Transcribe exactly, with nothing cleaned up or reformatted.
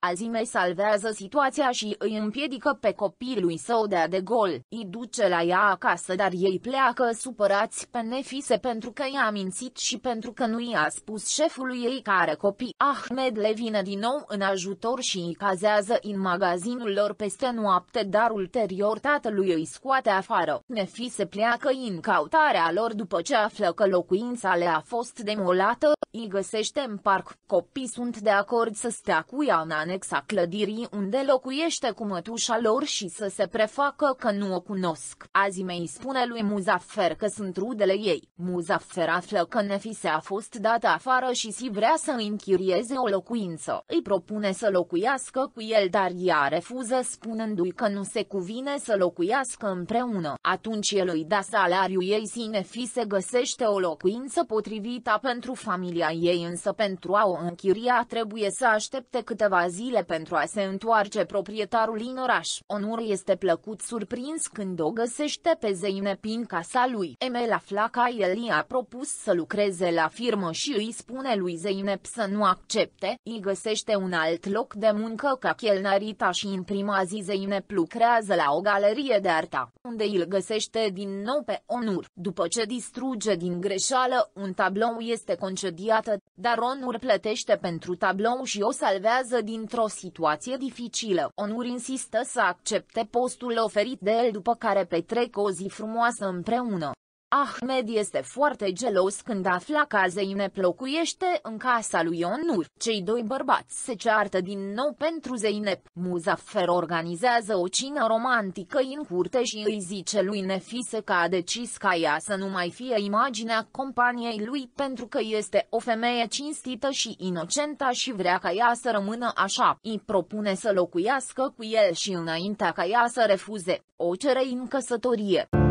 Azime salvează situația și îi împiedică pe copilul său de a de gol. Îi duce la ea acasă, dar ei pleacă supărați pe Nefise pentru că i-a mințit și pentru că nu i-a spus șefului ei că are copii. Ahmed le vine din nou în ajutor și îi cazează în magazinul lor peste noapte, dar ulterior tatălui îi scoate afară. Nefise pleacă în căutarea lor după ce află că locuința le a fost demolată, îi găsește în parc. Copiii sunt de acord să stea cu ea în anexa clădirii unde locuiește cu mătușa lor și să se prefacă că nu o cunosc. Azime îi spune lui Muzaffer că sunt rudele ei. Muzaffer află că Nefise a fost dată afară și si vrea să îi închirieze o locuință. Îi propune să locuiască cu el, dar ea refuză spunându-i că nu se cuvine să locuiască împreună. Atunci el îi da salariul ei și Nefise găsește o locuință potrivită pentru familia ei, însă pentru a o închiria trebuie să aștepte câteva zile pentru a se întoarce proprietarul în oraș. Onur este plăcut surprins când o găsește pe Zeynep în casa lui. Emel afla că el i-a propus să lucreze la firmă și îi spune lui Zeynep să nu accepte. Îi găsește un alt loc de muncă ca chelnarita și în prima zi Zeynep lucrează la o galerie de artă, unde îl găsește din nou pe Onur. După ce distruge din greșeală un tablou, este concediată, dar Onur plătește pentru tablou și o salvează dintr-o situație dificilă. Onur insistă să accepte postul oferit de el, după care petrec o zi frumoasă împreună. Ahmed este foarte gelos când afla că Zeynep locuiește în casa lui Onur. Cei doi bărbați se ceartă din nou pentru Zeynep. Muzaffer organizează o cină romantică în curte și îi zice lui Nefise că a decis ca ea să nu mai fie imaginea companiei lui pentru că este o femeie cinstită și inocentă și vrea ca ea să rămână așa. Îi propune să locuiască cu el și înaintea ca ea să refuze, o cere în căsătorie.